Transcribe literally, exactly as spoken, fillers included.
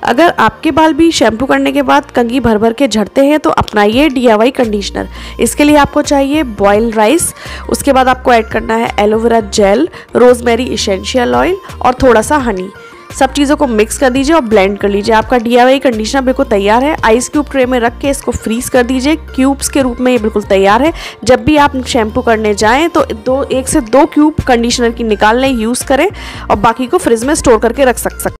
अगर आपके बाल भी शैम्पू करने के बाद कंघी भर भर के झड़ते हैं तो अपनाइए डी आई वाई कंडीशनर। इसके लिए आपको चाहिए बॉइल्ड राइस, उसके बाद आपको ऐड करना है aloe vera gel, rosemary essential oil और थोड़ा सा हनी। सब चीज़ों को मिक्स कर दीजिए और ब्लेंड कर लीजिए। आपका डी आई वाई कंडीशनर बिल्कुल तैयार है। आइस क्यूब ट्रे में रख के इसको फ्रीज कर दीजिए। क्यूब्स के रूप में ये बिल्कुल तैयार है। जब भी आप शैम्पू करने जाएं तो दो एक से दो क्यूब कंडीशनर की निकाल लें, यूज़ करें और बाकी को फ्रिज में स्टोर करके रख सकते हैं।